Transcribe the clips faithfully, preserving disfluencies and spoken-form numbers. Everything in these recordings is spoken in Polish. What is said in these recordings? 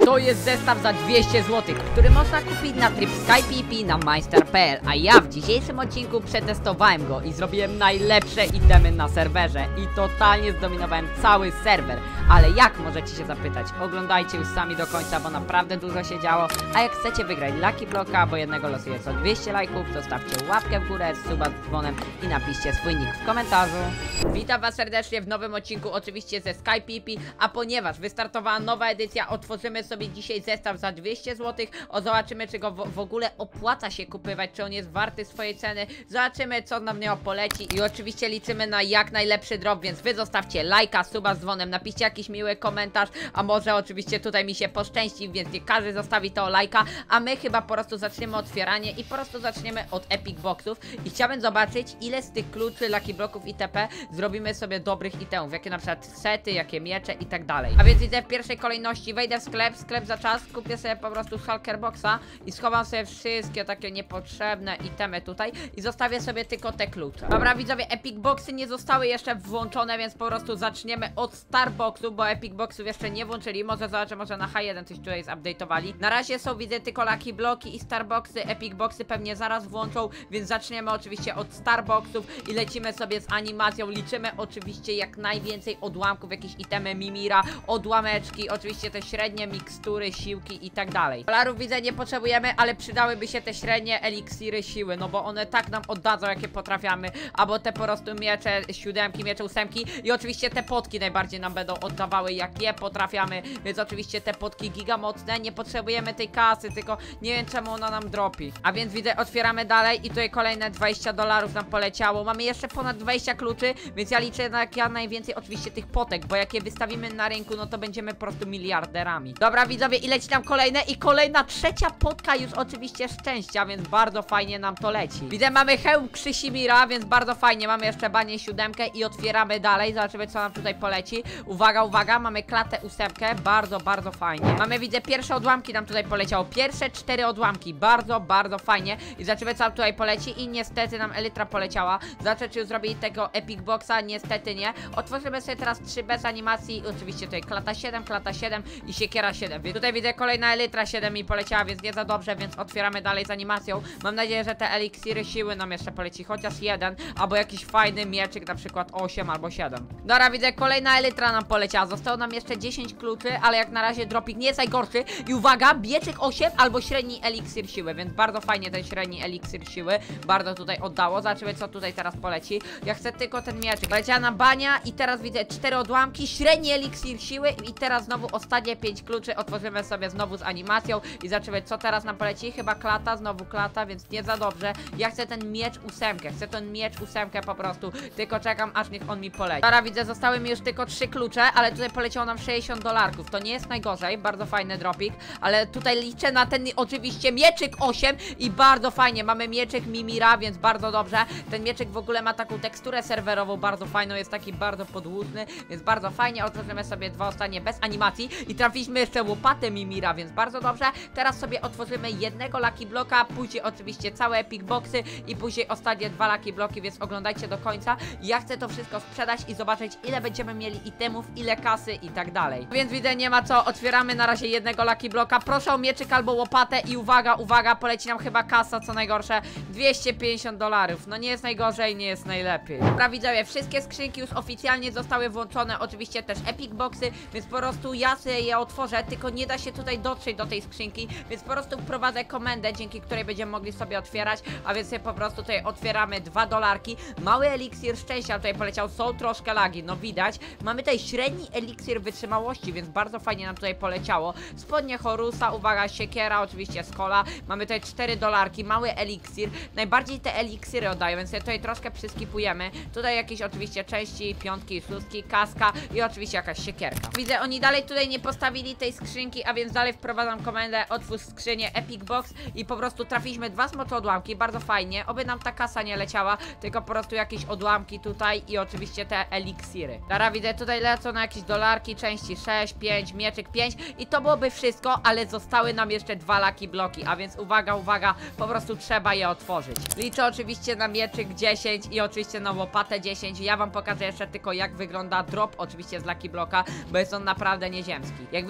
to jest zestaw za dwieście złotych, który można kupić na tryb SkyPP na Mindstar kropka p l. A ja w dzisiejszym odcinku przetestowałem go i zrobiłem najlepsze itemy na serwerze i totalnie zdominowałem cały serwer. Ale jak, możecie się zapytać? Oglądajcie już sami do końca, bo naprawdę dużo się działo. A jak chcecie wygrać Lucky Blocka, bo jednego losuję co dwieście lajków, zostawcie łapkę w górę, suba z dzwonem i napiszcie swój nick w komentarzu. Witam was serdecznie w nowym odcinku, oczywiście ze SkyPP. A ponieważ wystartowała nowa edycja, otworzymy sobie dzisiaj zestaw za dwieście złotych. O, zobaczymy, czy go w, w ogóle opłaca się kupywać, czy on jest warty swojej ceny. Zobaczymy, co nam niego poleci. I oczywiście liczymy na jak najlepszy drop, więc wy zostawcie lajka, suba z dzwonem, napiszcie jakiś miły komentarz, a może oczywiście tutaj mi się poszczęści, więc nie każdy zostawi to lajka, a my chyba po prostu zaczniemy otwieranie i po prostu zaczniemy od Epic Boxów i chciałbym zobaczyć, ile z tych kluczy, Lucky Blocków itp. zrobimy sobie dobrych itemów, jakie na przykład sety, jakie miecze i tak dalej. A więc idę w pierwszej kolejności, wejdę w sklep, sklep za czas, kupię sobie po prostu Shulker Boxa i schowam sobie wszystkie takie niepotrzebne itemy tutaj i zostawię sobie tylko te klucze. Dobra widzowie, Epic Boxy nie zostały jeszcze włączone, więc po prostu zaczniemy od Starboxu, bo Epic Boxów jeszcze nie włączyli. Może zobaczę, może na H jeden coś tutaj zupdate'owali. Na razie są, widzę, tylko Lucky Bloki i Starboxy. Epic Boxy pewnie zaraz włączą, więc zaczniemy oczywiście od Starboxów i lecimy sobie z animacją. Liczymy oczywiście jak najwięcej odłamków, jakieś itemy Mimira, odłameczki, oczywiście te średnie mikstury, siłki i tak dalej. Dolarów widzę nie potrzebujemy, ale przydałyby się te średnie eliksiry siły, no bo one tak nam oddadzą, jakie potrafiamy, albo te po prostu miecze siódemki, miecze ósemki i oczywiście te potki najbardziej nam będą oddawały, jak je potrafiamy, więc oczywiście te potki giga mocne, nie potrzebujemy tej kasy, tylko nie wiem czemu ona nam dropi. A więc widzę, otwieramy dalej i tutaj kolejne dwadzieścia dolarów nam poleciało, mamy jeszcze ponad dwadzieścia kluczy, więc ja liczę na jak ja najwięcej oczywiście tych potek, bo jak je wystawimy na rynku, no to będziemy po prostu miliarderami. Dobra widzowie, i leci nam kolejne i kolejna trzecia potka już oczywiście szczęścia, więc bardzo fajnie nam to leci. Widzę, mamy hełm Krzysimira, więc bardzo fajnie, mamy jeszcze banię siódemkę i otwieramy dalej, zobaczymy co nam tutaj poleci. Uwaga, uwaga, mamy klatę ósemkę, bardzo, bardzo fajnie. Mamy, widzę, pierwsze odłamki nam tutaj poleciało, pierwsze cztery odłamki, bardzo, bardzo fajnie i zobaczymy co nam tutaj poleci i niestety nam elytra poleciała. Zobaczę, czy już zrobili tego Epic Boxa, niestety nie. Otworzymy sobie teraz trzy bez animacji, oczywiście tutaj klata siedem, klata siedem i siekiera siedem, więc tutaj widzę kolejna elytra siedem mi poleciała, więc nie za dobrze, więc otwieramy dalej z animacją. Mam nadzieję, że te eliksiry siły nam jeszcze poleci chociaż jeden, albo jakiś fajny mieczyk, na przykład osiem albo siedem. Dobra, widzę, kolejna elytra nam poleciała, zostało nam jeszcze dziesięć kluczy, ale jak na razie dropik nie jest najgorszy i uwaga, mieczyk osiem albo średni eliksir siły, więc bardzo fajnie ten średni eliksir siły, bardzo tutaj oddało. Zobaczymy co tutaj teraz poleci. Ja chcę tylko ten mieczyk. Poleciała nam bania i teraz widzę cztery odłamki, średni eliksir siły i teraz znowu ostatnie pięć kluczy, otworzymy sobie znowu z animacją i zobaczymy co teraz nam poleci. Chyba klata, znowu klata, więc nie za dobrze. Ja chcę ten miecz ósemkę, chcę ten miecz ósemkę po prostu, tylko czekam aż niech on mi poleci. Dobra, widzę, zostały mi już tylko trzy klucze, ale tutaj poleciało nam sześćdziesiąt dolarków, to nie jest najgorzej, bardzo fajny dropik, ale tutaj liczę na ten oczywiście mieczyk osiem i bardzo fajnie, mamy mieczyk Mimira, więc bardzo dobrze. Ten mieczyk w ogóle ma taką teksturę serwerową bardzo fajną, jest taki bardzo podłużny, więc bardzo fajnie. Otworzymy sobie dwa ostatnie bez animacji i trafiliśmy jeszcze łopatę Mimira, więc bardzo dobrze. Teraz sobie otworzymy jednego Lucky Blocka, później oczywiście całe Epic Boxy i później ostatnie dwa Lucky Blocki, więc oglądajcie do końca. Ja chcę to wszystko sprzedać i zobaczyć ile będziemy mieli itemów, ile kasy i tak dalej. Więc widzę, nie ma co, otwieramy na razie jednego Lucky Blocka, proszę o mieczyk albo łopatę i uwaga, uwaga, poleci nam chyba kasa, co najgorsze, dwieście pięćdziesiąt dolarów, no nie jest najgorzej, nie jest najlepiej. Dobra widzowie, wszystkie skrzynki już oficjalnie zostały włączone, oczywiście też Epic Boxy, więc po prostu ja sobie je otworzę, tylko nie da się tutaj dotrzeć do tej skrzynki, więc po prostu wprowadzę komendę, dzięki której będziemy mogli sobie otwierać, a więc sobie po prostu tutaj otwieramy dwa dolarki, mały eliksir szczęścia tutaj poleciał, są troszkę lagi, no widać, mamy tutaj średni eliksir wytrzymałości, więc bardzo fajnie nam tutaj poleciało, spodnie Horusa, uwaga, siekiera, oczywiście skola, mamy tutaj cztery dolarki, mały eliksir, najbardziej te eliksiry oddają, więc sobie tutaj troszkę przyskipujemy, tutaj jakieś oczywiście części, piątki, szóstki, kaska i oczywiście jakaś siekierka. Widzę, oni dalej tutaj nie postawili tej skrzynki, a więc dalej wprowadzam komendę, otwórz skrzynię Epic Box i po prostu trafiliśmy dwa smocze odłamki, bardzo fajnie, oby nam ta kasa nie leciała, tylko po prostu jakieś odłamki tutaj i oczywiście te eliksiry. Teraz widzę, tutaj lecą na jakieś dolarki, części sześć, pięć, mieczyk pięć i to byłoby wszystko, ale zostały nam jeszcze dwa Lucky Bloki, a więc uwaga, uwaga, po prostu trzeba je otworzyć. Liczę oczywiście na mieczyk dziesięć i oczywiście na łopatę dziesięć. Ja wam pokażę jeszcze tylko jak wygląda drop oczywiście z Lucky Blocka, bo jest on naprawdę nieziemski. Jak widzicie, możemy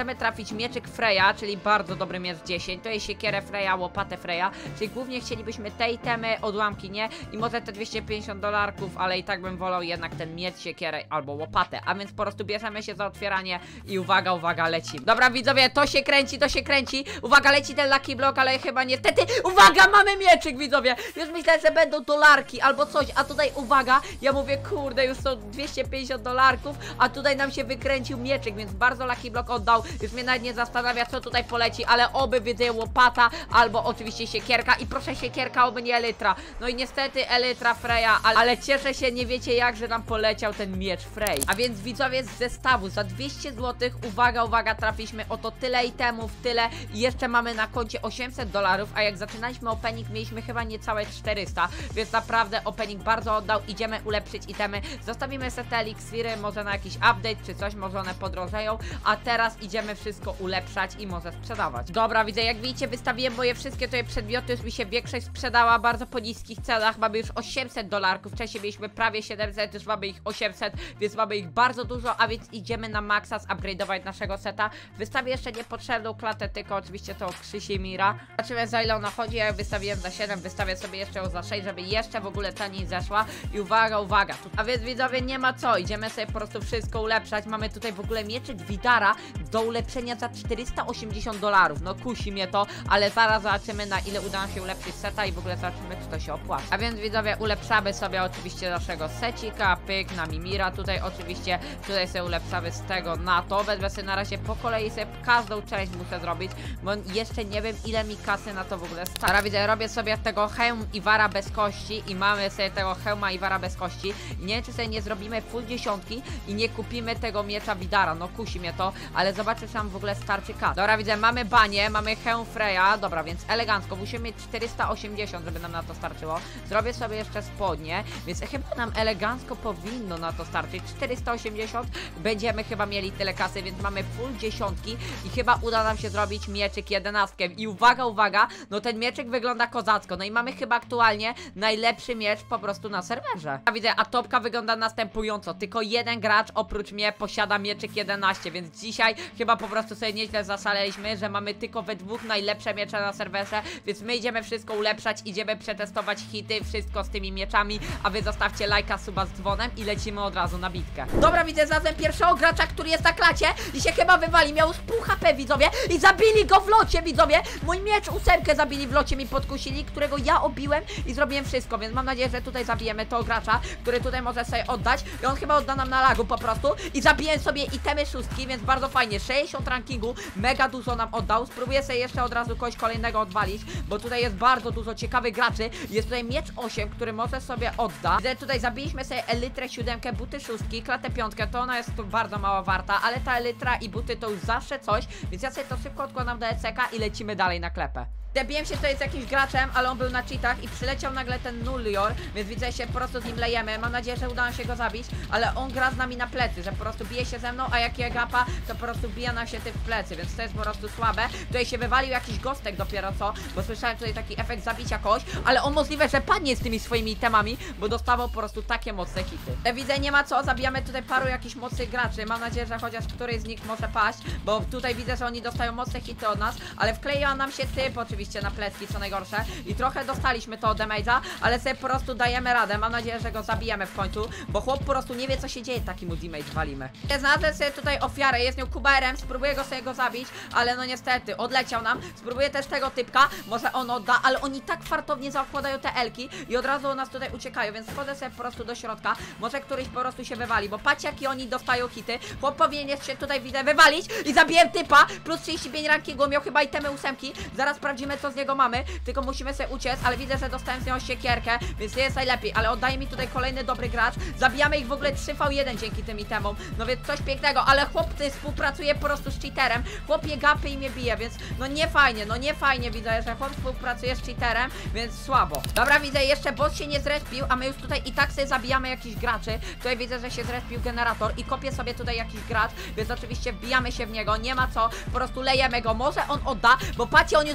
możemy trafić mieczyk Freya, czyli bardzo dobry miecz dziesięć, to jest siekierę Freya, łopatę Freya, czyli głównie chcielibyśmy te itemy, odłamki nie i może te dwieście pięćdziesiąt dolarków, ale i tak bym wolał jednak ten miecz, siekierę albo łopatę, a więc po prostu bierzemy się za otwieranie i uwaga, uwaga, lecimy. Dobra widzowie, to się kręci, to się kręci, uwaga, leci ten Lucky Block, ale chyba niestety, uwaga, mamy mieczyk widzowie, już myślę, że będą dolarki albo coś, a tutaj uwaga, ja mówię, kurde, już są dwieście pięćdziesiąt dolarków, a tutaj nam się wykręcił mieczyk, więc bardzo Lucky Block oddał, już mnie nawet nie zastanawia, co tutaj poleci, ale oby widzę łopata, albo oczywiście siekierka i proszę siekierka, oby nie elytra, no i niestety elytra Freya, ale, ale cieszę się, nie wiecie jak, że nam poleciał ten miecz Frey, a więc widzowie z zestawu za dwieście złotych, uwaga, uwaga, trafiliśmy oto tyle itemów, tyle i jeszcze mamy na koncie osiemset dolarów, a jak zaczynaliśmy opening, mieliśmy chyba niecałe czterysta, więc naprawdę opening bardzo oddał, idziemy ulepszyć itemy, zostawimy sobie te eliksiry, może na jakiś update czy coś, może one podrożeją, a teraz idziemy wszystko ulepszać i może sprzedawać. Dobra, widzę, jak widzicie, wystawiłem moje wszystkie tutaj przedmioty, już mi się większość sprzedała bardzo po niskich cenach, mamy już osiemset dolarków, wcześniej mieliśmy prawie siedemset, już mamy ich osiemset, więc mamy ich bardzo dużo, a więc idziemy na maksa zupgrade'ować naszego seta. Wystawię jeszcze niepotrzebną klatę, tylko oczywiście to Krzysimira. Zobaczymy za ile ona chodzi, ja ją wystawiłem za siedem, wystawię sobie jeszcze ją za sześć, żeby jeszcze w ogóle taniej zeszła i uwaga, uwaga, a więc widzowie, nie ma co, idziemy sobie po prostu wszystko ulepszać, mamy tutaj w ogóle mieczyk Widara do ulepszenia za czterysta osiemdziesiąt dolarów, no kusi mnie to, ale zaraz zobaczymy na ile uda nam się ulepszyć seta i w ogóle zobaczymy czy to się opłaca. A więc widzowie, ulepszamy sobie oczywiście naszego secika, pyk na Mimira, tutaj oczywiście, tutaj sobie ulepszamy z tego na to, wezmę sobie na razie po kolei sobie każdą część muszę zrobić, bo jeszcze nie wiem ile mi kasy na to w ogóle stać. Dobra, widzę, robię sobie tego hełm Iwara bez kości i mamy sobie tego hełma Iwara bez kości i nie wiem czy sobie nie zrobimy full dziesiątki i nie kupimy tego miecza Widara, no kusi mnie to, ale zobaczę czy nam w ogóle starczy kas. Dobra, widzę, mamy banie, mamy hełm Freya, dobra, więc elegancko, musimy mieć czterysta osiemdziesiąt, żeby nam na to starczyło. Zrobię sobie jeszcze spodnie, więc chyba nam elegancko powinno na to starczyć, czterysta osiemdziesiąt, będziemy chyba mieli tyle kasy, więc mamy full dziesiątki i chyba uda nam się zrobić mieczyk jedenastkę i uwaga, uwaga, no ten mieczyk wygląda kozacko, no i mamy chyba aktualnie najlepszy miecz po prostu na serwerze. Ja widzę, a topka wygląda następująco, tylko jeden gracz oprócz mnie posiada mieczyk jedenaście, więc dzisiaj chyba po prostu sobie nieźle zasaleliśmy, że mamy tylko we dwóch najlepsze miecze na serwerze, więc my idziemy wszystko ulepszać, idziemy przetestować hity, wszystko z tymi mieczami, a wy zostawcie lajka, suba z dzwonem i lecimy od razu na bitkę. Dobra, widzę zarazem pierwszego gracza, który jest na klacie i się chyba wywali, miał z pół H P widzowie i zabili go w locie widzowie, mój miecz ósemkę zabili w locie, mi podkusili, którego ja obiłem i zrobiłem wszystko, więc mam nadzieję, że tutaj zabijemy tego gracza, który tutaj może sobie oddać i on chyba odda nam na lagu po prostu i zabiję sobie itemy szóstki, więc bardzo fajnie, sześćdziesiąt rankingu, mega dużo nam oddał, spróbuję sobie jeszcze od razu kogoś kolejnego odwalić, bo tutaj jest bardzo dużo ciekawych graczy, jest tutaj miecz osiem, który może sobie odda, widzę, tutaj zabiliśmy sobie elytrę siódemkę, buty szóstki, klatę piątkę, to ona jest tu bardzo mało warta, ale ta elytra i buty to już zawsze coś, więc ja sobie to szybko odkładam do E C K i lecimy dalej na klepę. Zabiłem się tutaj z jakimś graczem, ale on był na cheatach i przyleciał nagle ten Nullior, więc widzę się, po prostu z nim lejemy. Mam nadzieję, że uda nam się go zabić, ale on gra z nami na plecy, że po prostu bije się ze mną, a jak je gapa, to po prostu bija nam się ty w plecy, więc to jest po prostu słabe. Tutaj się wywalił jakiś gostek dopiero co, bo słyszałem tutaj taki efekt zabicia kogoś, ale on możliwe, że padnie z tymi swoimi temami, bo dostawał po prostu takie mocne hity. Ja widzę, nie ma co, zabijamy tutaj paru jakichś mocnych graczy, mam nadzieję, że chociaż któryś z nich może paść, bo tutaj widzę, że oni dostają mocne hity od nas, ale wkleiła nam się typ oczywiście na plecki, co najgorsze i trochę dostaliśmy to od damage'a, ale sobie po prostu dajemy radę, mam nadzieję, że go zabijemy w końcu, bo chłop po prostu nie wie co się dzieje, taki mu damage walimy. Znalazłem sobie tutaj ofiarę, jest nią Kuberem, spróbuję go sobie go zabić, ale no niestety, odleciał nam, spróbuję też tego typka, może on odda, ale oni tak fartownie zakładają te elki i od razu u nas tutaj uciekają, więc wchodzę sobie po prostu do środka, może któryś po prostu się wywali, bo patrzcie jaki oni dostają hity, chłop powinien się tutaj widzę wywalić i zabiłem typa, plus trzydzieści pięć rankingu, miał chyba itemy ósemki, zaraz sprawdzimy co z niego mamy, tylko musimy sobie uciec, ale widzę, że dostałem z nią siekierkę, więc nie jest najlepiej, ale oddaje mi tutaj kolejny dobry gracz, zabijamy ich w ogóle trzy V jeden dzięki tym itemom, no więc coś pięknego, ale chłop ty współpracuje po prostu z cheaterem, chłop je gapy i mnie bije, więc no nie fajnie, no nie fajnie widzę, że chłop współpracuje z cheaterem, więc słabo. Dobra, widzę, jeszcze boss się nie zrespił, a my już tutaj i tak sobie zabijamy jakichś graczy, tutaj widzę, że się zrespił generator i kopie sobie tutaj jakiś gracz, więc oczywiście wbijamy się w niego, nie ma co, po prostu lejemy go, może on odda, bo patrzcie, on już za, tutaj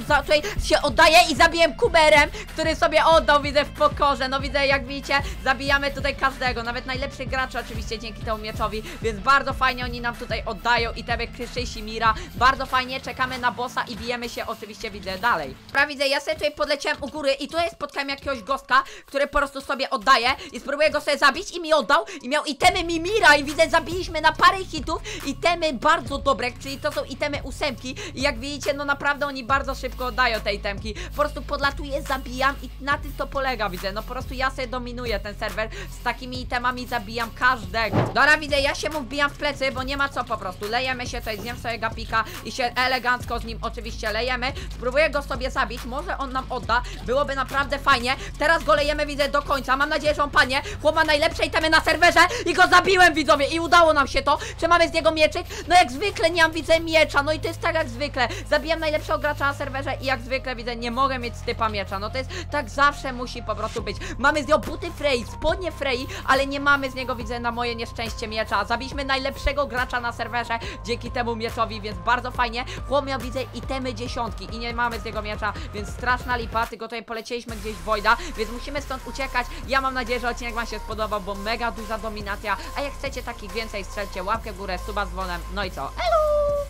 się oddaję i zabiłem kuberem, który sobie oddał, widzę, w pokorze. No widzę, jak widzicie, zabijamy tutaj każdego, nawet najlepszych graczy oczywiście dzięki temu mieczowi, więc bardzo fajnie oni nam tutaj oddają i tebe Krzysi Mira, bardzo fajnie, czekamy na bossa i bijemy się oczywiście, widzę, dalej. Dobra, widzę, ja sobie tutaj podleciałem u góry i tutaj spotkałem jakiegoś gostka, który po prostu sobie oddaje i spróbuję go sobie zabić i mi oddał i miał itemy Mimira i widzę, zabiliśmy na parę hitów itemy bardzo dobre, czyli to są itemy ósemki i jak widzicie, no naprawdę oni bardzo szybko oddają te itemki, po prostu podlatuję, zabijam i na tym to polega, widzę, no po prostu ja sobie dominuję ten serwer, z takimi itemami zabijam każdego. Dobra, widzę, ja się mu wbijam w plecy, bo nie ma co po prostu, lejemy się tutaj, zjem sobie gapika i się elegancko z nim oczywiście lejemy, spróbuję go sobie zabić, może on nam odda, byłoby naprawdę fajnie, teraz go lejemy, widzę, do końca, mam nadzieję, że on panie, chłop ma najlepsze itemy na serwerze i go zabiłem, widzowie, i udało nam się to, czy mamy z niego mieczyk? No jak zwykle nie mam, widzę, miecza, no i to jest tak jak zwykle, zabijam najlepszego gracza na serwerze i jak zwykle, widzę, nie mogę mieć z typa miecza, no to jest, tak zawsze musi po prostu być, mamy z niego buty Frey, spodnie Frey, ale nie mamy z niego, widzę, na moje nieszczęście miecza, zabiliśmy najlepszego gracza na serwerze dzięki temu mieczowi, więc bardzo fajnie, chłop miał, widzę, itemy dziesiątki i nie mamy z niego miecza, więc straszna lipa, tylko tutaj polecieliśmy gdzieś w Wojda, więc musimy stąd uciekać, ja mam nadzieję, że odcinek wam się spodobał, bo mega duża dominacja, a jak chcecie takich więcej, strzelcie łapkę w górę, suba z dzwonem, no i co? Elu!